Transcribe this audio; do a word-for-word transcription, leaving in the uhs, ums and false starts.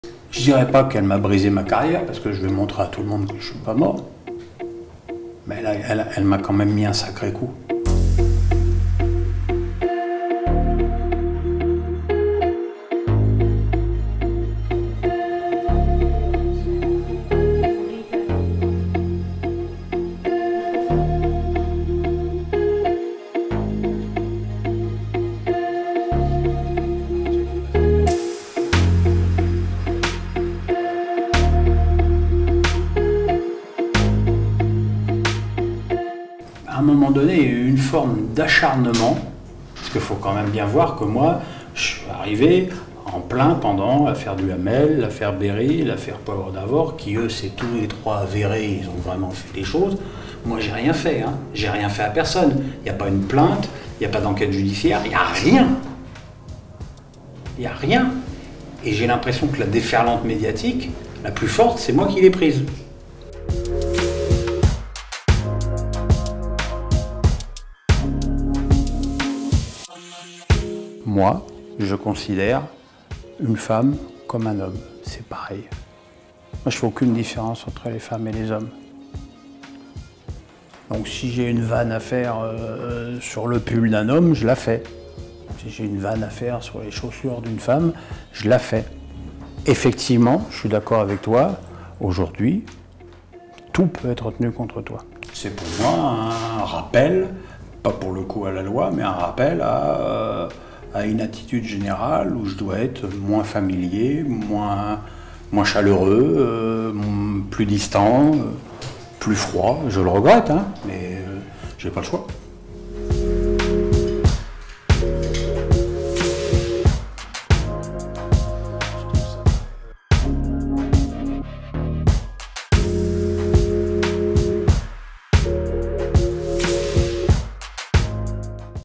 Je dirais pas qu'elle m'a brisé ma carrière, parce que je vais montrer à tout le monde que je suis pas mort. Mais elle, elle, elle m'a quand même mis un sacré coup. À un moment donné, il y a eu une forme d'acharnement, parce qu'il faut quand même bien voir que moi, je suis arrivé en plein pendant l'affaire Duhamel, l'affaire Berry, l'affaire Power d'Avor, qui eux, c'est tous les trois avérés, ils ont vraiment fait des choses. Moi, j'ai rien fait, hein. J'ai rien fait à personne. Il n'y a pas une plainte, il n'y a pas d'enquête judiciaire, il n'y a rien. Il n'y a rien. Et j'ai l'impression que la déferlante médiatique, la plus forte, c'est moi qui l'ai prise. Moi, je considère une femme comme un homme. C'est pareil. Moi, je fais aucune différence entre les femmes et les hommes. Donc si j'ai une vanne à faire euh, sur le pull d'un homme, je la fais. Si j'ai une vanne à faire sur les chaussures d'une femme, je la fais. Effectivement, je suis d'accord avec toi, aujourd'hui, tout peut être tenu contre toi. C'est pour moi un rappel, pas pour le coup à la loi, mais un rappel à... Euh, à une attitude générale où je dois être moins familier, moins, moins chaleureux, euh, plus distant, euh, plus froid. Je le regrette, hein, mais euh, j'ai pas le choix.